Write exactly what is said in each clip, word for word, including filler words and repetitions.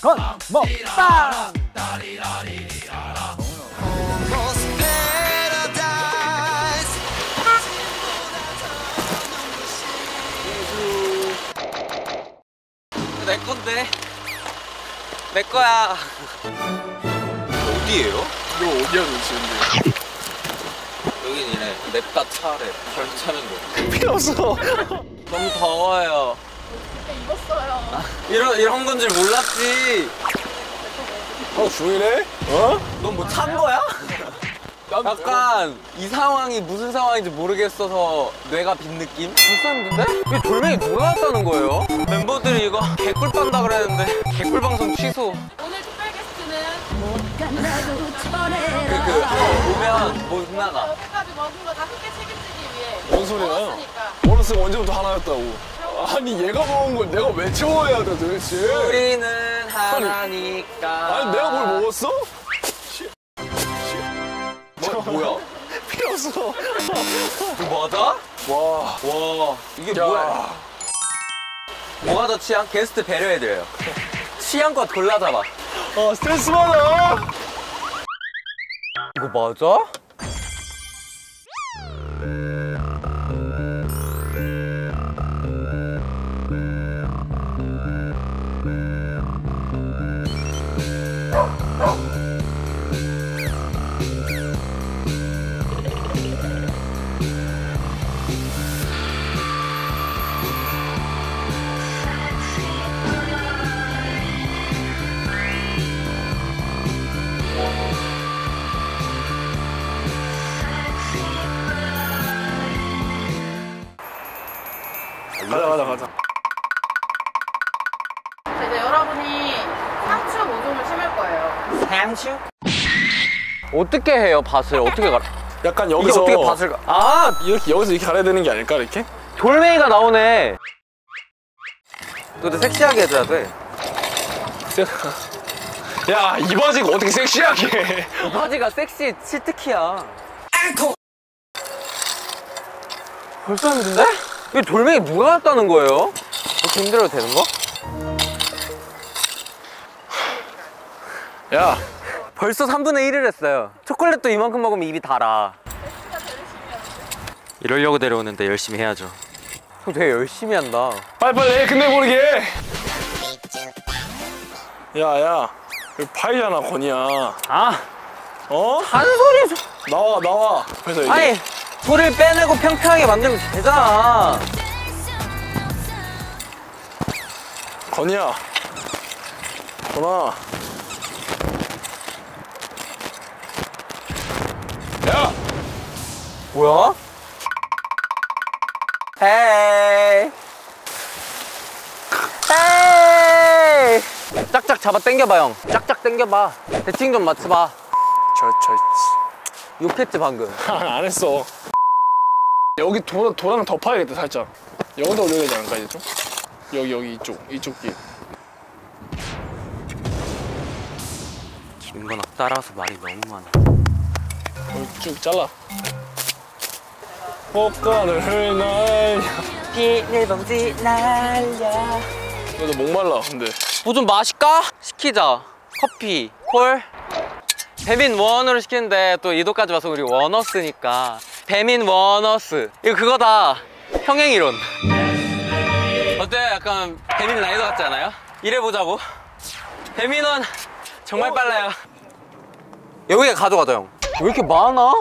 전 먹방. 내 건데. 내 거야. 어디예요? 너 어디야 도대체? 여긴 이래. 냅다 차래. 결차는 거. 필요 없어. 너무 더워요. 그때 입었어요. 아, 이런 이런 건 줄 몰랐지. 어 중이네? 어? 넌 뭐 찬 거야? 약간 이 상황이 무슨 상황인지 모르겠어서 뇌가 빈 느낌? 벌써 했는데? 왜 돌멩이 돌아왔다는 거예요? 멤버들이 이거 개꿀 빤다 그랬는데 개꿀 방송 취소. 오늘 특별 게스트는 그, 그, 어, 오면 못 나가. 여기까지 먹은 거 다 크게 책임지기 위해. 뭔 소리야? 먹었으니까. 원어스가 언제부터 하나였다고. 아니 얘가 먹은 걸 내가 왜 채워야 돼 도대체? 우리는 하나니까. 아니 내가 뭘 먹었어? 뭐, 뭐야? 필요 없어. 이거 맞아? 와. 와, 이게 야. 뭐야? 뭐가 더 취향? 게스트 배려해드려요. 취향과 골라잡아. 아 스트레스 받아. 이거 맞아? 가자 가자 가자. 이제 여러분이 상추 모종을 심을 거예요. 상추? 어떻게 해요, 밭을? 어떻게 가? 약간 이게 여기서 어떻게 밭을 가? 아! 이렇게 여기서 이렇게 갈아야 되는 게 아닐까 이렇게? 돌멩이가 나오네. 너도 섹시하게 해줘야 돼. 야, 이 바지가 어떻게 섹시하게 해. 이 바지가 섹시 치트키야. 벌써 했는데? 왜 돌멩이 누가 왔다는 거예요? 이렇게 힘들어도 되는 거? 야, 벌써 삼분의 일을 했어요. 초콜릿도 이만큼 먹으면 입이 달아. 이러려고 데려오는데 열심히 해야죠. 형 되게 열심히 한다. 빨리빨리 해, 근데 모르게. 야, 야, 여기 파이잖아, 건이야. 아! 어? 한 소리 좀. 나와, 나와. 그래서 이제. 아니! 소리를 빼내고 평평하게 만들면 되잖아. 건이야. 건아. 야! 뭐야? 헤이. 헤이. 짝짝 잡아 당겨봐, 형. 짝짝 당겨봐. 대칭 좀 맞춰봐. 저, 저, 욕했지, 방금. 안 했어. 여기 도, 도랑 더 파야겠다, 살짝. 여기다 올려야 되지 않을까, 이제 좀? 여기, 여기, 이쪽, 이쪽 길. 김건학 따라와서 말이 너무 많아. 여기 쭉 잘라. 꽃가루를 날려. 비닐봉지 날려. 너도 목말라, 근데. 뭐 좀 마실까? 시키자. 커피, 콜. 배민 원으로 시키는데 또 이도까지 와서 우리 원어스니까 배민 원어스. 이거 그거다. 평행이론. 어때? 약간 배민 라이더 같지 않아요? 이래보자고. 배민원 정말 빨라요. 여기에 가져가자, 형. 왜 이렇게 많아?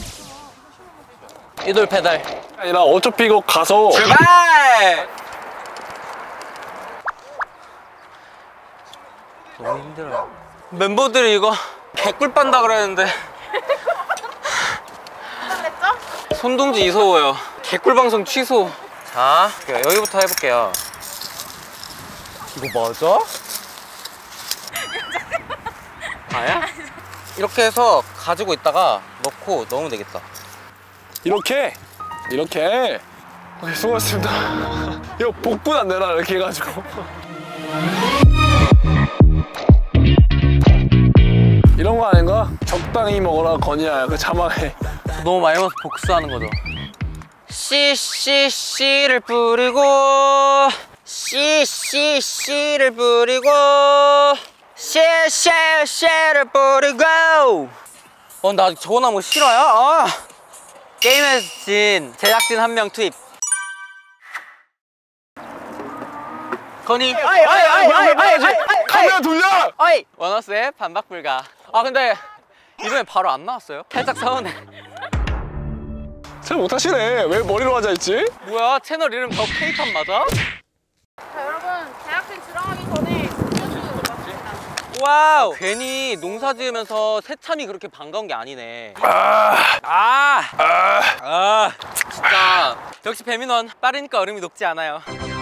이돌 페달. 아니라 어차피 이거 가서. 출발! 너무 힘들어요. 멤버들이 이거 개꿀 빤다 그랬는데 그랬죠? 손동지 이소워요. 개꿀 방송 취소. 자, 여기부터 해볼게요. 이거 맞아? 아야? 이렇게 해서 가지고 있다가 넣고 넣으면 되겠다. 이렇게? 이렇게? 오케이, 수고하셨습니다. 이거 복분 안 되나? 이렇게 해가지고. 이런 거 아닌가? 적당히 먹어라, 건이야. 그 자막에. 너무 많이 먹어서 복수하는 거죠. 씨, 씨, 씨를 뿌리고 씨, 씨, 씨를 뿌리고 쉐쉐 쉐를 뿌리고. 어, 나 저거 나무 싫어요? 아. 게임에서 진 제작진 한 명 투입. 건이. 아이 아이 아이 아이 아이 카메라 돌려. 어이. 원어스의 반박 불가. 아 근데 이번에 바로 안 나왔어요? 살짝 서운해. 잘 못하시네. 왜 머리로 하자 했지? 뭐야, 채널 이름 더 K-팝 맞아? 자, 여러분, 제작진 들어가기 전에 음료수 마십니다. 와우. 아, 괜히 농사 지으면서 새참이 그렇게 반가운 게 아니네. 아, 아, 아, 아, 진짜 역시 배민원 빠르니까 얼음이 녹지 않아요.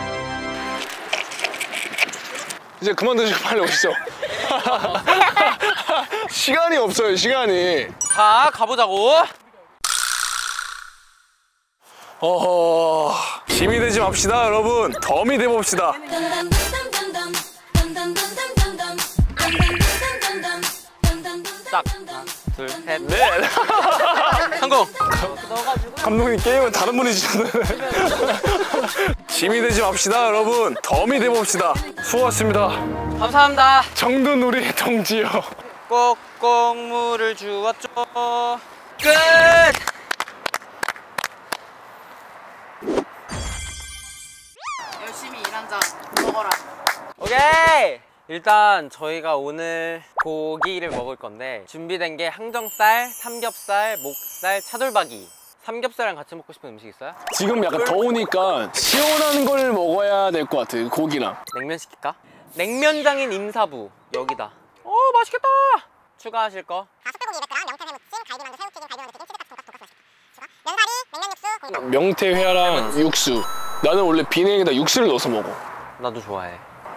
이제 그만 드시고 빨리 오시죠. 시간이 없어요, 시간이. 자, 가보자고. 어허, 힘이 되지 맙시다, 여러분. 덤이 돼 봅시다. 딱 하나, 둘, 셋, 네. 성공. 감독님 게임은 다른 분이 지셨는데. 힘이 되지 맙시다, 여러분. 덤이 돼 봅시다. 수고하셨습니다. 감사합니다. 정든 우리 동지요. 꼭꼭 물을 주었죠. 끝. 열심히 일한 자 먹어라. 오케이. 일단 저희가 오늘 고기를 먹을 건데 준비된 게 항정살, 삼겹살, 목살, 차돌박이. 삼겹살이랑 같이 먹고 싶은 음식 있어요? 지금 약간 더우니까 시원한 걸 먹어야 될 것 같아, 고기랑. 냉면 시킬까? 냉면장인 임사부 여기다. 오, 맛있겠다. 추가하실 거? 가수불고기 이백그램, 명태 회무침, 갈비만두, 새우튀김, 갈비만두 튀김, 치즈 같은 돈가스 플러스 추가. 면사리, 냉면육수, 공깃밥. 명태 회랑 육수. 나는 원래 비냉에다 육수를 넣어서 먹어. 나도 좋아해.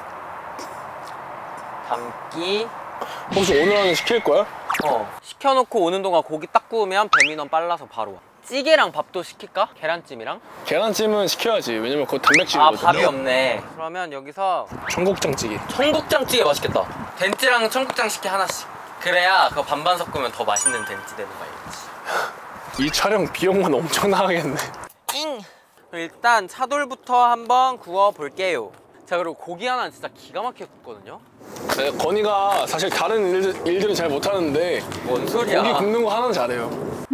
담기. 혹시 오늘 안에 시킬 거야? 어. 시켜놓고 오는 동안 고기 딱 구우면 배민원 빨라서 바로 와. 찌개랑 밥도 시킬까? 계란찜이랑? 계란찜은 시켜야지. 왜냐면 그거 아, 단백질이거든. 밥이 없네. 그러면 여기서 청국장찌개. 청국장찌개 맛있겠다. 된찌랑 청국장 시켜 하나씩. 그래야 그거 반반 섞으면 더 맛있는 된찌 되는 거야. 이 촬영 비용만 엄청 나가겠네. 잉. 일단 차돌부터 한번 구워 볼게요. 자, 그리고 고기 하나는 진짜 기가 막히게 굽거든요. 네, 건이가 사실 다른 일들, 일들은 잘 못하는데 뭔 소리야? 고기 굽는 거 하나는 잘해요.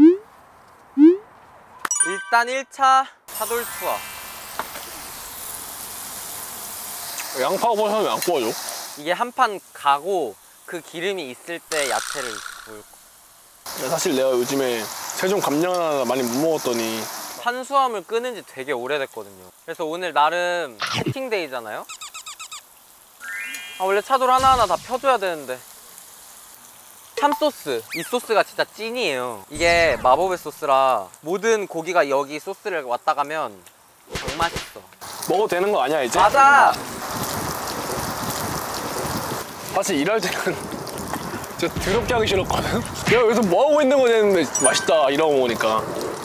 일단 일 차 차돌 투어. 양파하고 버섯은 왜 안 구워줘? 이게 한 판 가고 그 기름이 있을 때 야채를 구울 거. 사실 내가 요즘에 세종 감량 하나 많이 못 먹었더니 탄수화물 끊은 지 되게 오래됐거든요. 그래서 오늘 나름 해킹데이잖아요. 아, 원래 차돌 하나하나 다 펴줘야 되는데. 참소스. 이 소스가 진짜 찐이에요. 이게 마법의 소스라 모든 고기가 여기 소스를 왔다 가면 정 맛있어. 먹어도 되는 거 아니야 이제? 맞아! 사실 일할 때는 진짜 더럽게 하기 싫었거든? 내가 여기서 뭐 하고 있는 거지 했는데 맛있다 이러고 오니까.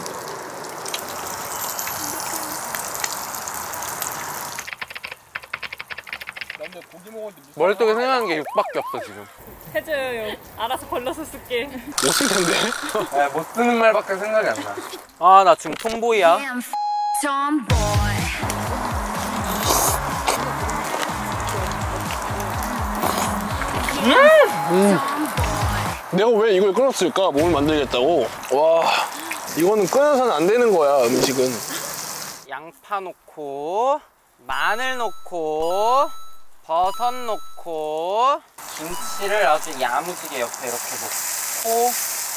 머릿속에 생각나는 게 육밖에 없어 지금. 해줘요. 알아서 걸러서 쓸게. 못 쓸 텐데? 네, 못 쓰는 말밖에 생각이 안 나. 아, 나 지금 톰보이야. 음. 내가 왜 이걸 끊었을까? 몸을 만들겠다고? 와, 이거는 끊어서는 안 되는 거야, 음식은. 양파 넣고 마늘 넣고 버섯 넣고 김치를 아주 야무지게 옆에 이렇게 넣고.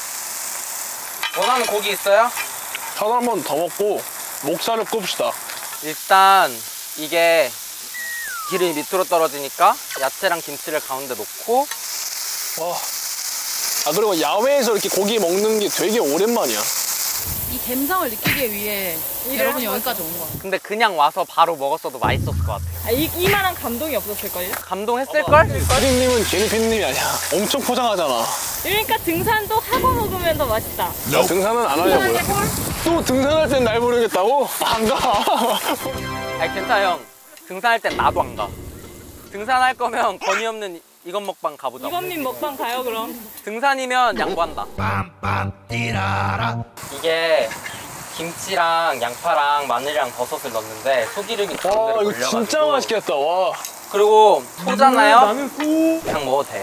원하는 고기 있어요? 차돌 한 번 더 먹고 목살을 굽시다. 일단 이게 기름이 밑으로 떨어지니까 야채랑 김치를 가운데 넣고. 와. 아, 그리고 야외에서 이렇게 고기 먹는 게 되게 오랜만이야. 이 갬성을 느끼기 위해 여러분이 여기까지 온 거야. 근데 그냥 와서 바로 먹었어도 맛있었을 것 같아. 아, 이, 이만한 감동이 없었을걸요? 감동했을걸? 피디님은 괜히 피디님이 아니야. 엄청 포장하잖아. 그러니까 등산도 하고 먹으면 더 맛있다. 아, 등산은 안 하려고요. 또 등산할 땐 날 부르겠다고? 안 가. 아니 괜찮아 형. 등산할 땐 나도 안 가. 등산할 거면 건이 없는 이건 먹방 가보자. 이건민 먹방 가요 그럼. 등산이면 양보한다. 이게 김치랑 양파랑 마늘이랑 버섯을 넣는데 소기름이 와, 가운데로 이거 올려가지고 진짜 맛있겠다. 와. 그리고 소잖아요. 나는 소. 그냥 먹어도 돼.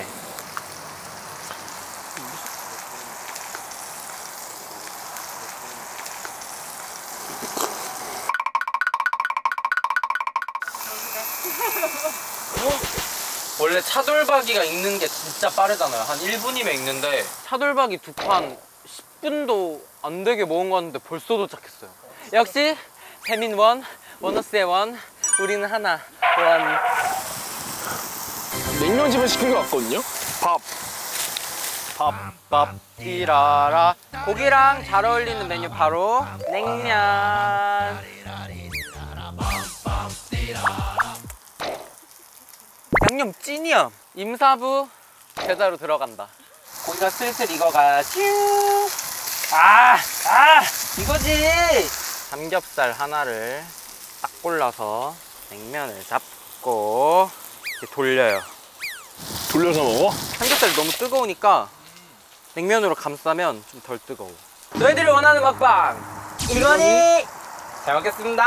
원래 차돌박이가 익는 게 진짜 빠르잖아요. 한 일 분이면 익는데 차돌박이 두 판 십 분도 안 되게 먹은 거 같은데 벌써 도착했어요. 역시 배민 원, 원어스의 원, 우리는 하나. 원. 냉면집을 시킨 것 같거든요. 밥. 밥, 밥, 띠라라. 고기랑 잘 어울리는 메뉴 바로 냉면. 양념 찐이야. 임사부 제자로 들어간다. 고기가 슬슬 익어가. 아, 아, 이거지. 삼겹살 하나를 딱 골라서 냉면을 잡고 이렇게 돌려요. 돌려서 먹어? 삼겹살이 너무 뜨거우니까 냉면으로 감싸면 좀 덜 뜨거워. 너희들이 원하는 먹방 이거니. 잘 먹겠습니다.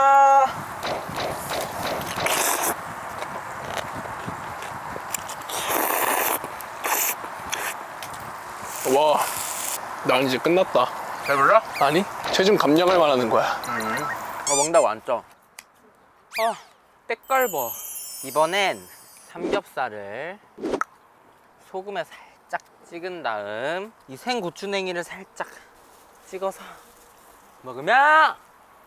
와, 난 이제 끝났다. 배불러? 아니, 체중 감량을 말하는 거야. 음. 어, 먹는다고 안 쪄. 아, 때깔봐. 이번엔 삼겹살을 소금에 살짝 찍은 다음 이 생고추냉이를 살짝 찍어서 먹으면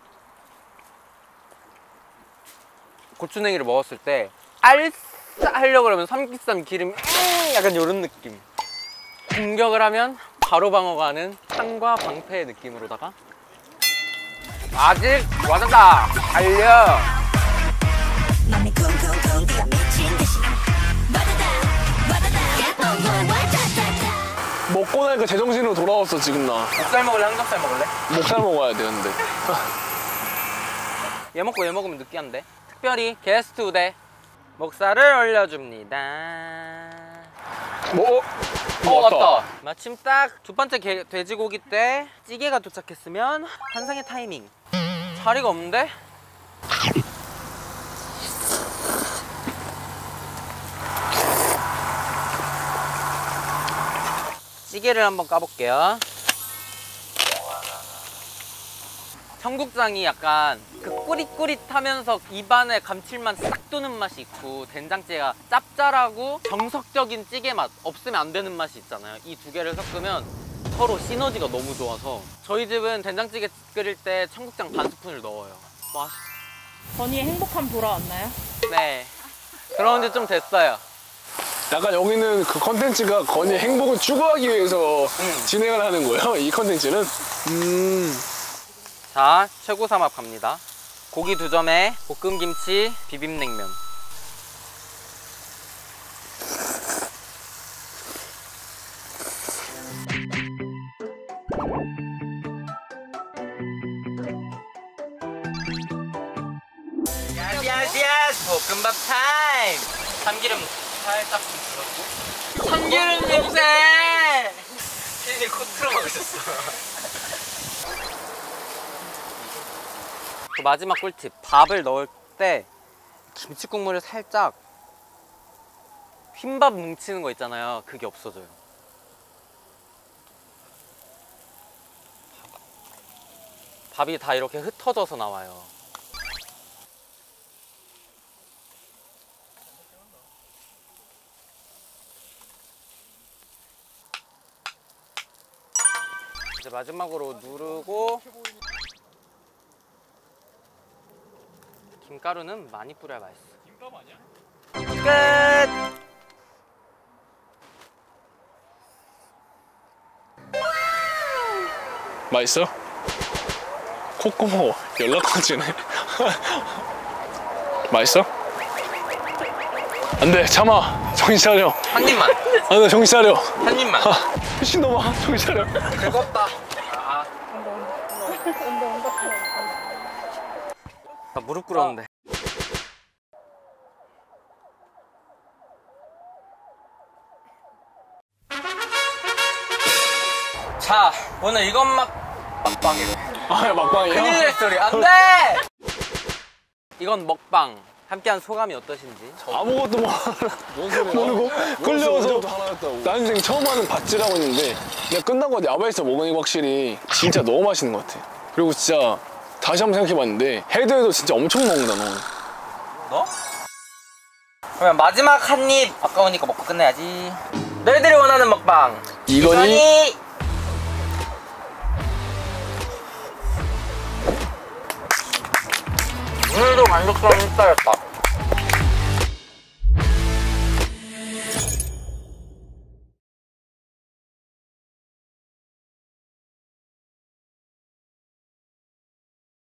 고추냉이를 먹었을 때 알싸 하려고 그러면 삼겹살 기름이 약간 이런 느낌. 공격을 하면 바로 방어가 하는 창과 방패의 느낌으로다가 아직 와다다 달려. 맘이 쿵쿵쿵 뛰어 미친 듯이 와다다 와다다 와다다. 먹고 나니까 제정신으로 돌아왔어 지금 나. 목살 먹을래? 삼겹살 먹을래? 목살 먹어야 돼 근데. 얘 먹고 얘 먹으면 느끼한데. 특별히 게스트 우대 목살을 올려줍니다. 뭐? 어 맞다. 마침 딱 두 번째 게, 돼지고기 때 찌개가 도착했으면 환상의 타이밍. 자리가 없는데? 찌개를 한번 까볼게요. 청국장이 약간 그 꾸릿꾸릿하면서 입안에 감칠맛 싹 도는 맛이 있고 된장찌개가 짭짤하고 정석적인 찌개 맛, 없으면 안 되는 맛이 있잖아요. 이 두 개를 섞으면 서로 시너지가 너무 좋아서 저희 집은 된장찌개 끓일 때 청국장 반 스푼을 넣어요. 맛있어. 건이의 행복함 돌아왔나요? 네, 그런 지 좀 됐어요. 약간 여기는 그 컨텐츠가 건이의 행복을 추구하기 위해서 음. 진행을 하는 거예요. 이 컨텐츠는. 음. 자, 최고 삼합 갑니다. 고기 두 점에 볶음김치, 비빔냉면. 야스 야스 볶음밥 타임. 참기름 살짝 좀 들었고. 참기름 냄새. 피디님 코트로 먹으셨어. 그 마지막 꿀팁, 밥을 넣을 때 김치 국물을 살짝 흰밥 뭉치는 거 있잖아요. 그게 없어져요. 밥이 다 이렇게 흩어져서 나와요. 이제 마지막으로 누르고 김가루는 많이 뿌려야 맛있어. 김밥 아니야? 끝! 맛있어? 콧구멍 연락하지네. 맛있어? 안 돼, 참아. 정신 차려. 한 입만! 안 돼, 정신 차려. 한 입만! 미친놈아, 정신 차려. 즐겁다. 아. 나 무릎 꿇었는데. 자, 오늘 이것 막 막방이에요. 아, 막방이에요? 큰일 날 소리. 안 돼! 이건 먹방. 함께한 소감이 어떠신지? 아무것도 뭐 뭔 소리야? 모르고 끌려와서 언제부터 하나였다고. 난생 처음 하는 밭질하고 있는데 그냥 끝나고 야외에서 먹으니까 확실히 진짜 너무 맛있는 것 같아. 그리고 진짜 다시 한번 생각해봤는데 헤드에도 진짜 엄청 먹는다 너. 너? 그러면 마지막 한 입 아까우니까 먹고 끝내야지. 너희들이 원하는 먹방 이건희 오늘도 만족스러운 식사였다.